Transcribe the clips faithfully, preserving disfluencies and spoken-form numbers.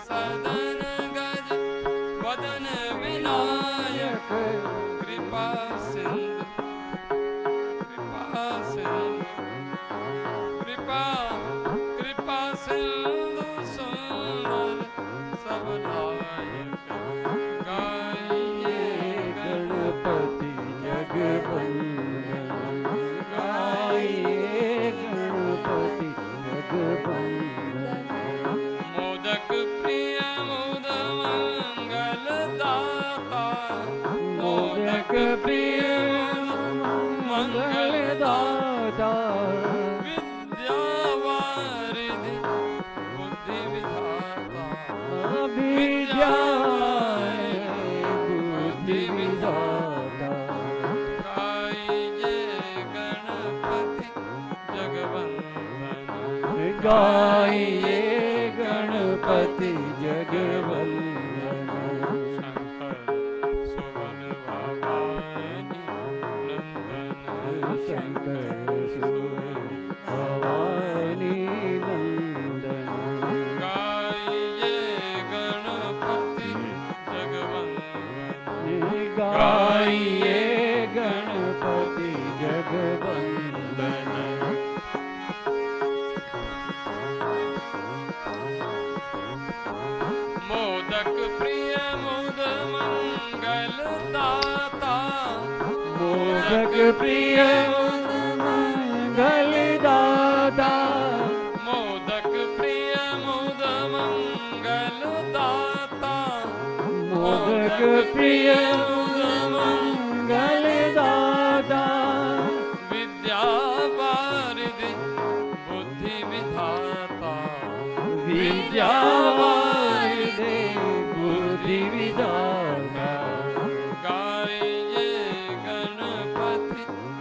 सदन गज वदन विनायक कृपा सिंधु कृपा सिंधु कृपा कृपा सिंधु सुंदर सबलायक गाइए गणपति जगवंदन गाइए गणपति जगवंदन मोदक प्रिय मोद मंगल दाता मोदक प्रिय मंगल दाता विद्यावारिधि बुद्धि विधाता विद्यावारिधि बुद्धि विधाता गाइए गणपति जगवंदन गाइए गणपति जगवंदन शंकर सुवन भवानी नंदन गाइए गणपति जगवंदन गाइए गणपति जगवंदन मोदक प्रिय मोद मंगल दाता मोदक प्रिय मोद मंगल दाता मोदक प्रिय मोद मंगल दाता मोदक प्रिय मोद मंगल दाता विद्यावारिधि बुद्धि विधाता विद्यावारिधि बुद्धि विधाता गाइए गणपति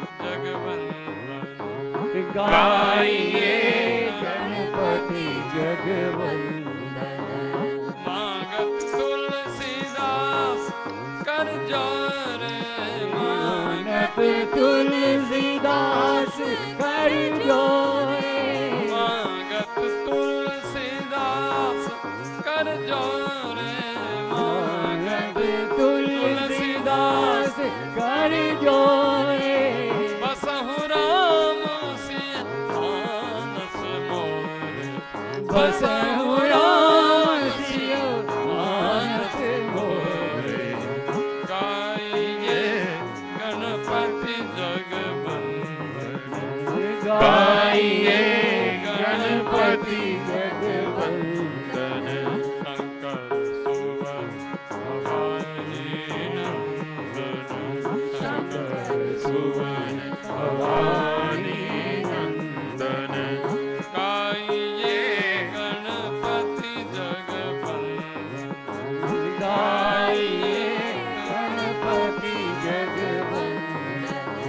जगवंदन गाइए गणपति जगवंदन मांगत तुलसीदास कर जोरे मांगत तुलसीदास कर जोरे मांगत तुलसीदास कर जोरे मांगत तुलसीदास कर जोरे बसहु राम सिय मानस मोरे बसहु राम सिय मानस मोरे गाइए गणपति जगवंदन गाइए गणपति जगवंदन शंकर सुवन भवानी नंदन शंकर सुवन भवानी नंदन गाइए गणपति जगवंदन गाइए गणपति जगवंदन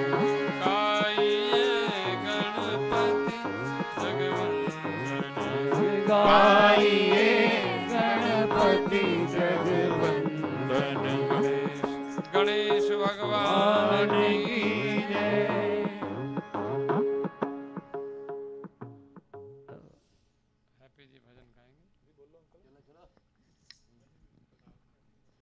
गाइए गणपति जगवंदन गाइए गणपति जगवंदन गणेश गणेश भगवान की